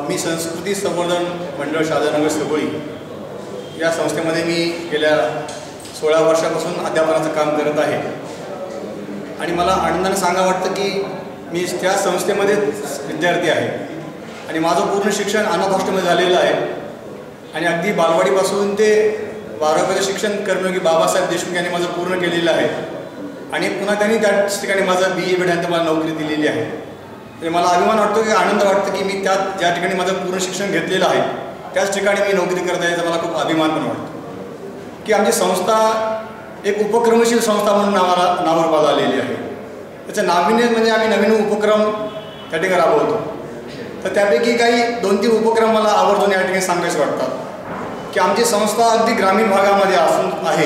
मी संस्कृती संवर्धन मंडळ शारदानगर सबोळी या संस्थेमध्ये मी गेल्या 16 वर्षापासून अध्यापनाचं काम करत आहे आणि मला आनंदाने सांगा वाटतं की मी त्या संस्थेमध्येच विद्यार्थी आहे आणि माझं पूर्ण शिक्षण अनाथ हॉस्टेलमध्ये झालेलं आहे आणि अगदी बालवाडीपासून ते 12वीचं शिक्षण कर्मयोगी बाबासाहेब देशमुख यांनी माझं पूर्ण केलेलं आहे आणि पुन्हा त्यांनी त्याच ठिकाणी माझं BA भेटल्यानंतर मला नोकरी दिलेली आहे. म्हणजे मला अभिमान वाटतो की आनंद वाटतो की मी ज्या ठिकाणी माझं पूर्ण शिक्षण घेतलेलं आहे त्याच ठिकाणी मी नोकरी करत आहे. तर मला खूप अभिमान पण वाटतो की आमची संस्था एक उपक्रमशील संस्था म्हणून नावावर आलेली आहे. त्याचं नाविन्य म्हणजे आम्ही नवीन उपक्रम त्या ठिकाणी राबवतो. तर त्यापैकी काही 2-3 उपक्रम मला आवर्जून या ठिकाणी सांगायचे वाटतात की आमची संस्था अगदी ग्रामीण भागामध्ये असून आहे.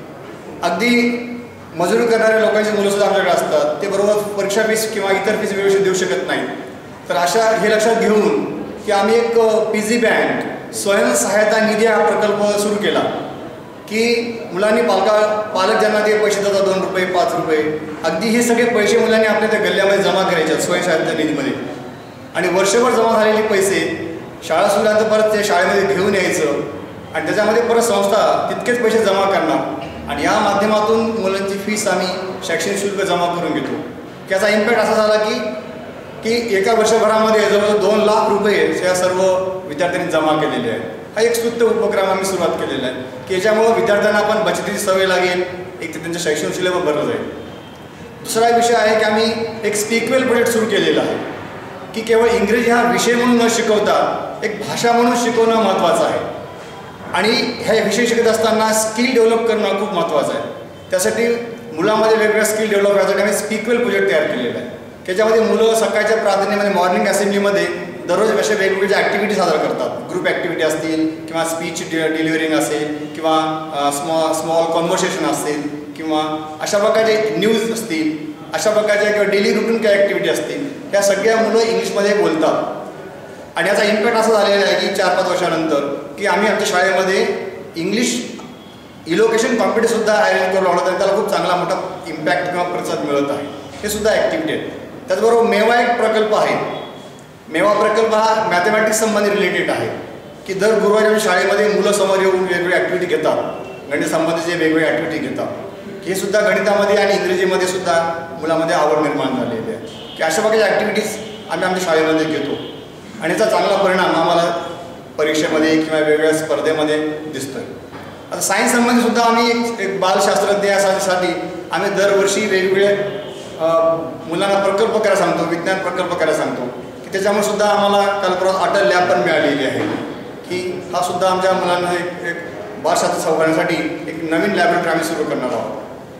अगदी मजुरी करणाऱ्या लोकांची मुलंसुद्धा आमच्याकडे असतात. ते बरोबर परीक्षा फीस किंवा इतर फीस व्यवस्थित देऊ शकत नाहीत. तर हे लक्षात घेऊन की आम्ही एक PG बँक स्वयंसहायता निधी हा प्रकल्प सुरू केला की मुलांनी पालक ज्यांना ते पैसे देतात 2 रुपये 5 रुपये अगदी हे सगळे पैसे मुलांनी आपल्या त्या गल्ल्यामध्ये जमा करायचे स्वयंसहायता निधीमध्ये आणि वर्षभर जमा झालेले पैसे शाळा सुरू झाल्यानंतर परत ते शाळेमध्ये घेऊन यायचं आणि त्याच्यामध्ये परत संस्था तितकेच पैसे जमा करणार आणि या माध्यमातून मुलांची फीस आम्ही शैक्षणिक शुल्क जमा करून घेतो. त्याचा इम्पॅक्ट असा झाला की एका वर्षभरामध्ये जवळजवळ 2 लाख रुपये या सर्व विद्यार्थ्यांनी जमा केलेले आहेत. हा एक स्तुत्य उपक्रम आम्ही सुरुवात केलेला आहे की याच्यामुळं विद्यार्थ्यांना आपण बचतीची सवय लागेल, एक तर त्यांचं शैक्षणिक शुल्क भरलं जाईल. दुसरा विषय आहे की आम्ही एक स्पीकवेल प्रोजेक्ट सुरू केलेला आहे की केवळ इंग्रजी हा विषय म्हणून न शिकवता एक भाषा म्हणून शिकवणं महत्त्वाचं आहे आणि ह्या विषय शिकत असताना स्किल डेव्हलप करणं खूप महत्त्वाचं आहे. त्यासाठी मुलांमध्ये वेगवेगळ्या स्किल डेव्हलप करण्यासाठी आम्ही स्पीकवेल प्रोजेक्ट तयार केलेला आहे. त्याच्यामध्ये मुलं सकाळच्या प्राधान्यामध्ये मॉर्निंग असेंब्लीमध्ये दररोज अशा वेगवेगळ्या ॲक्टिव्हिटी सादर करतात. ग्रुप ॲक्टिव्हिटी असतील किंवा स्पीच डिलिव्हरिंग असेल किंवा स्मॉल कॉन्व्हर्सेशन असेल किंवा अशा प्रकारचे न्यूज असतील, अशा प्रकारच्या किंवा डेली रुटीन काही ॲक्टिव्हिटी असतील, ह्या सगळ्या मुलं इंग्लिशमध्ये बोलतात. आणि याचा इम्पॅक्ट असा झालेला आहे की 4-5 वर्षानंतर की आम्ही आमच्या शाळेमध्ये इंग्लिश इलोकेशन कॉम्पिटिशनसुद्धा आयोजित करून लावलं आणि त्याला खूप चांगला मोठा इम्पॅक्ट किंवा प्रतिसाद मिळत आहे. हे सुद्धा ॲक्टिव्हिटी आहे. त्याचबरोबर मेवा एक प्रकल्प आहे. मेवा प्रकल्प हा मॅथमॅटिक्स संबंधी रिलेटेड आहे की दर गुरुवारी शाळेमध्ये मुलं समोर येऊन वेगवेगळ्या ॲक्टिव्हिटी घेतात, गणित संबंधीचे वेगवेगळ्या ॲक्टिव्हिटी घेतात. हे सुद्धा गणितामध्ये आणि इंग्रजीमध्ये सुद्धा मुलामध्ये आवड निर्माण झालेली आहे की अशा प्रकारच्या ॲक्टिव्हिटीज आम्ही आमच्या शाळेमध्ये घेतो आणि याचा चांगला परिणाम आम्हाला परीक्षेमध्ये किंवा वेगवेगळ्या स्पर्धेमध्ये दिसतो आहे. आता सायन्स संबंधी सुद्धा आम्ही एक बालशास्त्रज्ञ यासाठी आम्ही दरवर्षी वेगवेगळे मुलांना प्रकल्प करायला सांगतो, विज्ञान प्रकल्प करायला सांगतो की त्याच्यामुळे सुद्धा आम्हाला काल परवा अटल लॅब पण मिळालेली आहे की हा सुद्धा आमच्या मुलांना एक बालशास्त्र संवर्धनासाठी एक नवीन लॅबोरेटरी आम्ही सुरू करणार आहोत.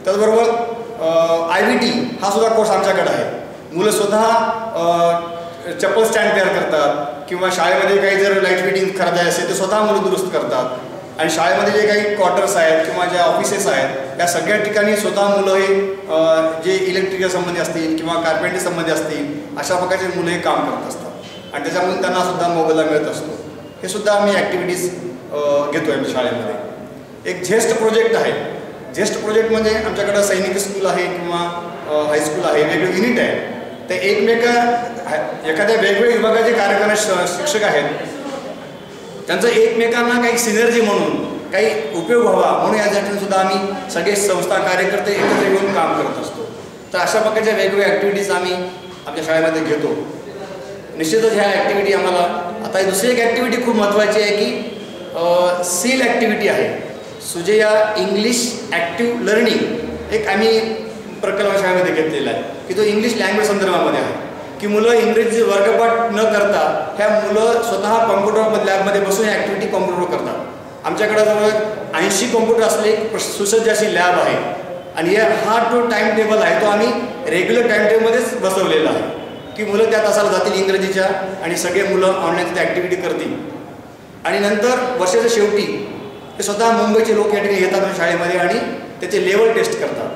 त्याचबरोबर IVT हा सुद्धा कोर्स आमच्याकडे आहे. मुलं स्वतः चप्पल स्टँड तयार करतात किंवा शाळेमध्ये काही जर लाईट फिटिंग करायचं असेल तर स्वतः मुलं दुरुस्त करतात आणि शाळेमध्ये जे काही क्वार्टर्स आहेत किंवा ज्या ऑफिसेस आहेत या सगळ्या ठिकाणी स्वतः मुलं हे जे इलेक्ट्रिकल संबंधी असतील किंवा कार्पेंटर संबंधी असतील अशा प्रकारचे मुलं हे काम करत असतात आणि त्याच्यामुळे त्यांना सुद्धा मोबदला मिळत असतो. हे सुद्धा आम्ही ॲक्टिव्हिटीज घेतो आहे शाळेमध्ये. एक झेस्ट प्रोजेक्ट आहे. झेस्ट प्रोजेक्ट म्हणजे आमच्याकडं सैनिक स्कूल आहे किंवा हायस्कूल आहे, वेगळे युनिट आहे. ते एखाद्या वेगवेगळ्या विभागाचे कार्यक्रम शिक्षक आहेत त्यांचं एकमेकांना काही सिनर्जी म्हणून काही उपयोग व्हावा म्हणून यासाठी सुद्धा आम्ही सगळे संस्था कार्यकर्ते एकत्र येऊन काम करत असतो. तर अशा प्रकारच्या वेगवेगळ्या ॲक्टिव्हिटीज आम्ही आमच्या शाळेमध्ये घेतो. निश्चितच ह्या ॲक्टिव्हिटी आम्हाला आता दुसरी एक ॲक्टिव्हिटी खूप महत्त्वाची आहे की सील ॲक्टिव्हिटी आहे. सुजया इंग्लिश ॲक्टिव्ह लर्निंग एक आम्ही प्रकल्प शाळेमध्ये घेतलेला आहे की तो इंग्लिश लँग्वेज संदर्भामध्ये आहे की मुलं इंग्रजी वर्गपाठ न करता ह्या मुलं स्वतः कॉम्प्युटर लॅबमध्ये बसून ॲक्टिव्हिटी कॉम्प्युटरवर करतात. आमच्याकडे जवळ 80 कॉम्प्युटर असले एक सुसज्ज अशी लॅब आहे आणि हा जो टाईम टेबल आहे तो आम्ही रेग्युलर टाईम टेबलमध्येच बसवलेला आहे की मुलं त्या तासाला जातील इंग्रजीच्या आणि सगळे मुलं ऑनलाईन त्या ॲक्टिव्हिटी करतील आणि नंतर वर्षाच्या शेवटी ते स्वतः मुंबईचे लोक या ठिकाणी येतात शाळेमध्ये आणि त्याचे लेवल टेस्ट करतात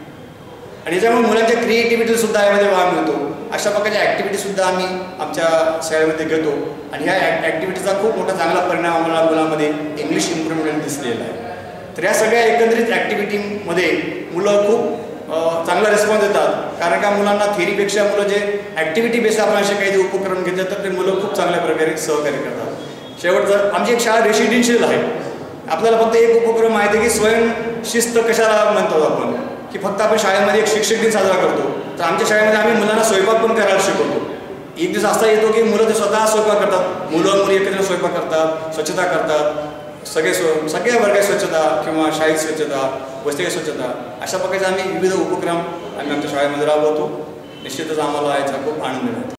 आणि याच्यामुळे मुलांच्या क्रिएटिव्हिटीसुद्धा यामध्ये वाव मिळतो. अशा प्रकारच्या ॲक्टिव्हिटीसुद्धा आम्ही आमच्या शाळेमध्ये घेतो आणि ह्या ॲक्टिव्हिटीचा खूप मोठा चांगला परिणाम आम्हाला मुलांमध्ये इंग्लिश इम्प्रूव्हमेंट दिसलेला आहे. तर या सगळ्या एकंदरीत ॲक्टिव्हिटीमध्ये मुलं खूप चांगल्या चांगला रिस्पॉन्स देतात, कारण का मुलांना थेरीपेक्षा मुलं जे ॲक्टिव्हिटी बेस आपण असे काही उपक्रम घेतले तर ते मुलं खूप चांगल्या प्रकारे सहकार्य करतात. शेवटचं आमची एक शाळा रेसिडेन्शियल आहे. आपल्याला फक्त एक उपक्रम माहिती आहे की स्वयंशिस्त कशाला म्हणतो आपण, की फक्त आपण शाळेमध्ये एक शिक्षक दिन साजरा करतो. तर आमच्या शाळेमध्ये आम्ही मुलांना स्वयंपाक पण करायला शिकवतो. एक दिवस असा येतो की मुलं ते स्वतः स्वयंपाक करतात, मुलं मुली एकत्र स्वयंपाक करतात, स्वच्छता करतात, सगळ्या वर्गाची स्वच्छता किंवा शाळेत स्वच्छता, वसतिगृह स्वच्छता, अशा प्रकारचे आम्ही विविध उपक्रम आम्ही आमच्या शाळेमध्ये राबवतो. निश्चितच आम्हाला याचा खूप आनंद मिळतो.